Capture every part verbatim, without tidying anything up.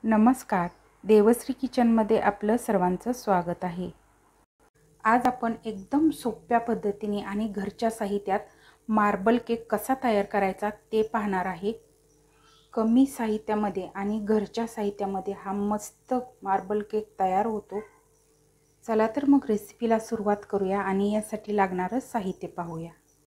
नमस्कार, देवश्री किचनमध्ये आपलं सर्वांचं स्वागत आहे। आज आपण एकदम सोप्या पद्धतीने आणि घरच्या साहित्यात मार्बल केक कसा तयार करायचा ते पाहणार आहे। कमी साहित्यामध्ये आणि घरच्या साहित्यामध्ये हा मस्त मार्बल केक तयार होतो। चला तर मग रेसिपीला सुरुवात करूया आणि यासाठी लागणारं साहित्य पाहूया।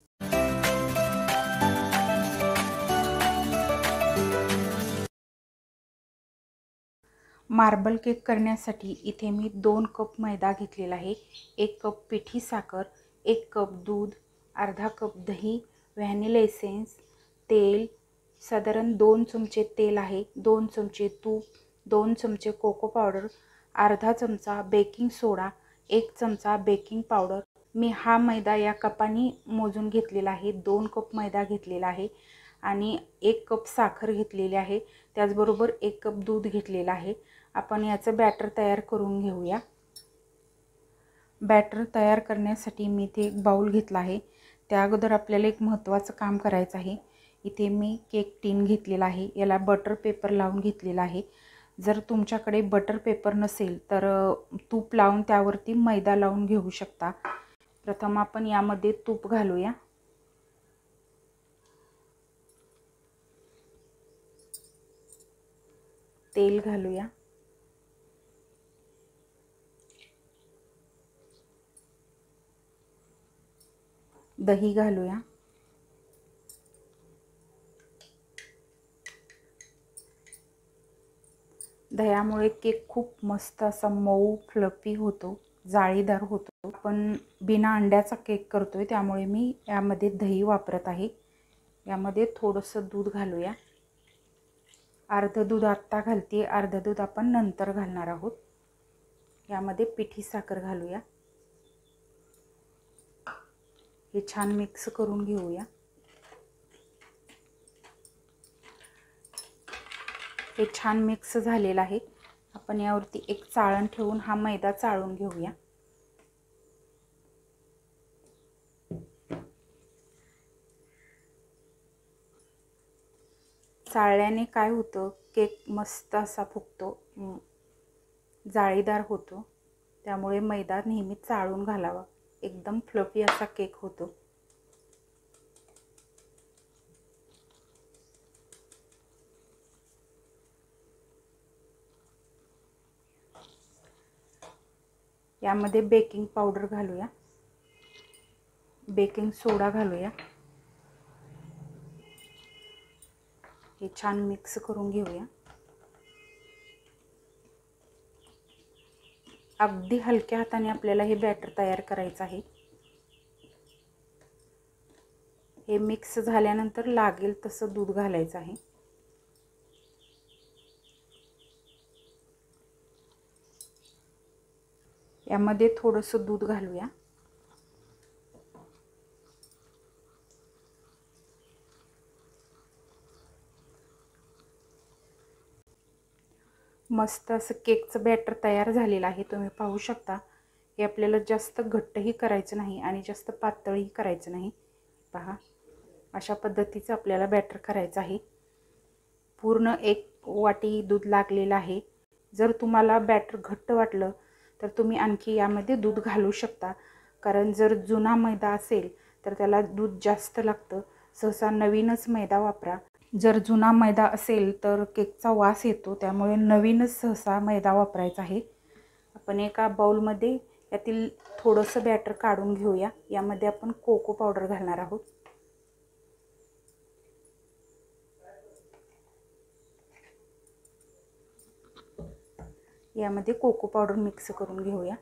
मार्बल केक करण्यासाठी इथे मी दोन कप मैदा घेतलेला आहे, एक कप पिठी साखर, एक कप दूध, अर्धा कप दही, व्हॅनिला एसेन्स, तेल साधारण दोन चमचे तेल आहे, दोन चमचे तूप, दोन चमचे कोको पावडर, अर्धा चमचा बेकिंग सोडा, एक चमचा बेकिंग पावडर। मी हा मैदा या कपाने मोजून घेतलेला आहे। दोन कप मैदा घेतलेला आहे आणि एक कप साखर घेतलेली आहे, त्याचबरोबर एक कप दूध घेतलेला आहे। आपण याचं बॅटर तयार करून घेऊया। बॅटर तयार करण्यासाठी मी इथे एक बाउल घेतला आहे। त्या अगोदर आपल्याला एक महत्त्वाचं काम करायचं आहे। इथे मी केक टीन घेतलेला आहे, याला बटर पेपर लावून घेतलेला आहे। जर तुमच्याकडे बटर पेपर नसेल तर तूप लावून त्यावरती मैदा लावून घेऊ शकता। प्रथम आपण यामध्ये तूप घालूया, तेल घालूया, दही घालूया, दह्यामुळे केक खूप मस्त असा मऊ फ्लफी होतो, जाळीदार होतो। आपण बिना अंड्याचा केक करतोय त्यामुळे मी यामध्ये दही वापरत आहे। यामध्ये थोडंसं दूध घालूया, अर्ध दूध आत्ता घालते, अर्ध दूध आपण नंतर घालणार आहोत। यामध्ये पिठी साखर घालूया, हे छान मिक्स करून घेऊया। हे छान मिक्स झालेलं आहे। आपण यावरती एक चाळण ठेवून हा मैदा चाळून घेऊया। चाळल्याने काय होतं, केक मस्त असा फुगतो, जाळीदार होतो। त्यामुळे मैदा नेहमी चाळून घालावा, एकदम फ्लफी असा केक होतो। यामध्ये बेकिंग पावडर घालूया, बेकिंग सोडा घालूया, हे छान मिक्स करून घेऊया। अगदी हलक्या हाताने आपल्याला हे बॅटर तयार करायचं आहे। हे मिक्स झाल्यानंतर लागेल तसं दूध घालायचं आहे। यामध्ये थोडंसं दूध घालूया, मस्त असं केकचं बॅटर तयार झालेलं आहे, तुम्ही पाहू शकता। हे आपल्याला जास्त घट्टही करायचं नाही आणि जास्त पातळही करायचं नाही। पहा, अशा पद्धतीचं आपल्याला बॅटर करायचं आहे। पूर्ण एक वाटी दूध लागलेलं आहे। जर तुम्हाला बॅटर घट्ट वाटलं तर तुम्ही आणखी यामध्ये दूध घालू शकता, कारण जर जुना मैदा असेल तर त्याला दूध जास्त लागतं। सहसा नवीनच मैदा वापरा। जर जुना मैदा असेल तर केकचा वास येतो, त्यामुळे नवीनच सहसा मैदा वापरायचा आहे। आपण एका बाउलमध्ये यातील थोडंसं बॅटर काढून घेऊया। यामध्ये आपण कोको पावडर घालणार आहोत, यामध्ये कोको पावडर मिक्स करून घेऊया।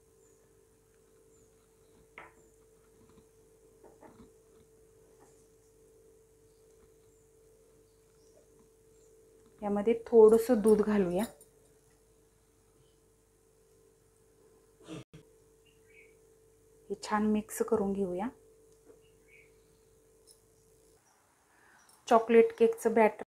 यामध्ये थोडंसं दूध घालूया, हे छान मिक्स करून घेऊया। चॉकलेट केकचं बॅटर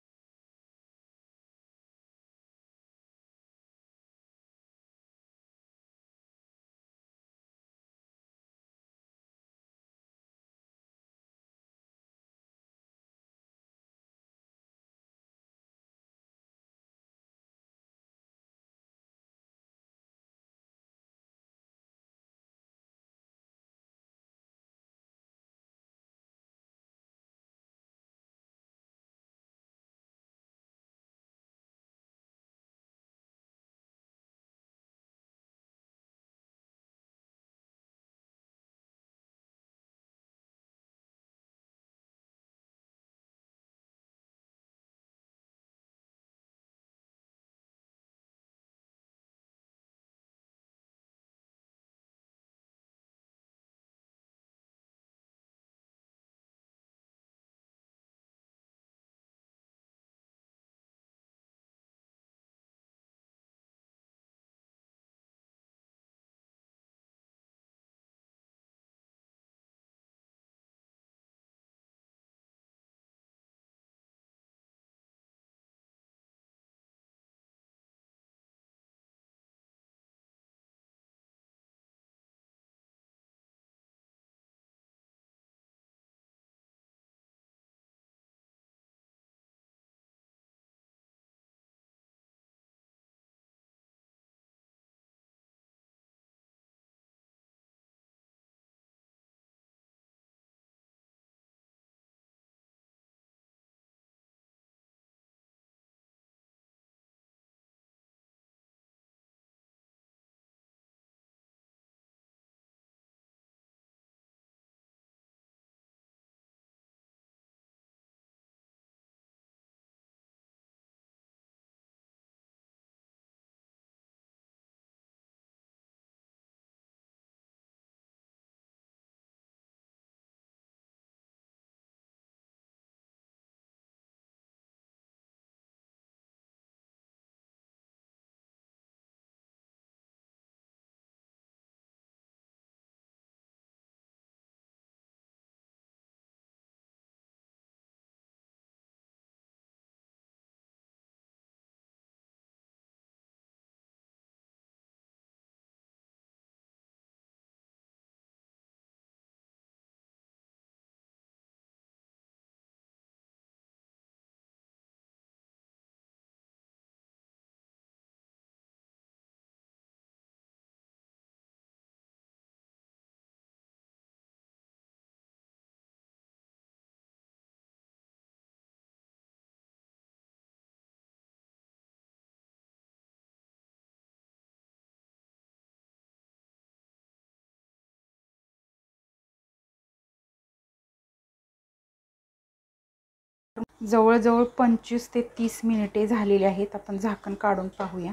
जवळजवळ पंचवीस ते तीस मिनिटे झालेली आहेत. आपण झाकण काढून पाहूया.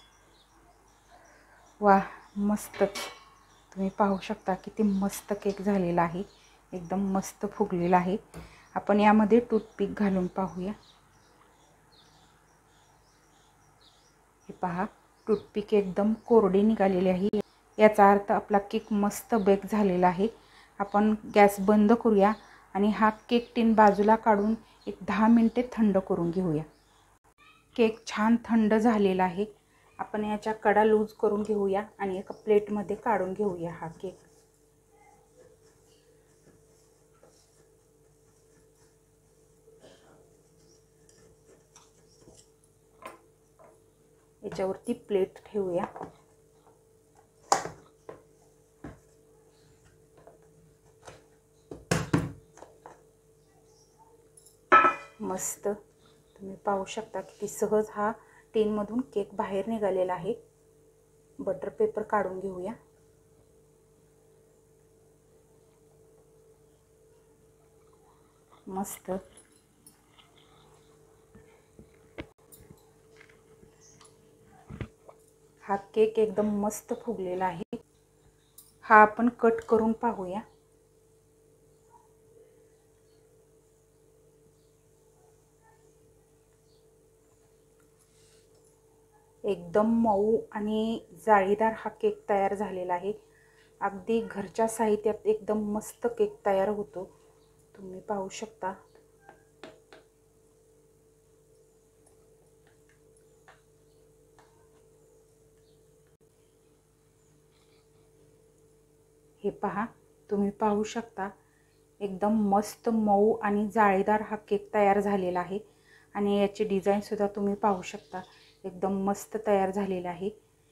वा, मस्तच. तुम्ही पाहू शकता किती मस्त केक झालेला आहे. एकदम मस्त फुगलेला आहे. आपण यामध्ये टूथपिक घालून पाहूया. हे पहा, टूथपिक एकदम कोरडी निघालेली आहे. याचा अर्थ आपला केक मस्त बेक झालेला आहे. आपण गॅस बंद करूया आणि हा केक टिन बाजूला काढून एक दहा मिनिटे थंड करून घेऊया. केक छान थंड झालेला आहे. आपण याच्या कडा लूज करून घेऊया आणि एका प्लेटमध्ये काढून घेऊया हा केक. याच्यावरती प्लेट ठेवूया. मस्त. तुम्ही पाहू शकता किती सहज हा टिनमधून केक बाहेर निघालेला आहे. बटर पेपर काढून घेऊया. मस्त. हा केक एकदम मस्त फुगलेला आहे. हा आपण कट करून पाहूया. एकदम मऊ आणि जाळीदार हा केक तयार झालेला आहे. अगदी घरच्या साहित्यात एकदम मस्त केक तयार होतो. तुम्ही पाहू शकता. हे पहा, तुम्ही पाहू शकता एकदम मस्त मऊ आणि जाळीदार हा केक तयार झालेला आहे. आणि याची डिझाईन सुद्धा तुम्ही पाहू शकता. एकदम मस्त तयार झालेला आहे.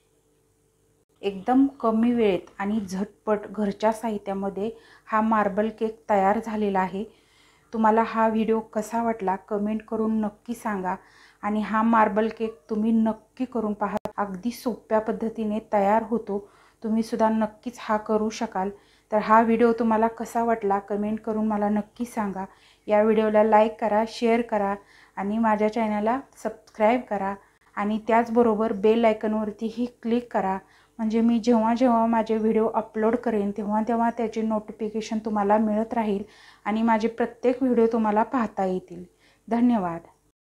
एकदम कमी वेळेत आणि झटपट घरच्या साहित्यामध्ये हा मार्बल केक तयार झालेला आहे. तुम्हाला हा व्हिडिओ कसा वाटला कमेंट करून नक्की सांगा. आणि हा मार्बल केक तुम्ही नक्की करून पहा. अगदी सोप्या पद्धतीने तयार होतो. तुम्ही सुद्धा नक्कीच हा करू शकाल. तर हा व्हिडिओ तुम्हाला कसा वाटला कमेंट करून मला नक्की सांगा. या व्हिडिओला लाईक करा, शेअर करा आणि माझ्या चॅनलला सबस्क्राईब करा. आणि त्याचबरोबर बेल आयकॉनवरतीही क्लिक करा. म्हणजे मी जेव्हा जेव्हा माझे व्हिडिओ अपलोड करेन तेव्हा तेव्हा त्याचे नोटिफिकेशन तुम्हाला मिळत राहील आणि माझे प्रत्येक व्हिडिओ तुम्हाला पाहता येतील. धन्यवाद.